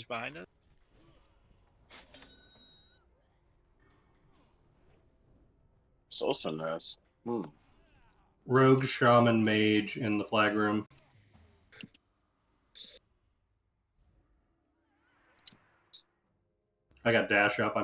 He's behind us. So finesse. Rogue, Shaman, Mage in the flag room. I got dash up.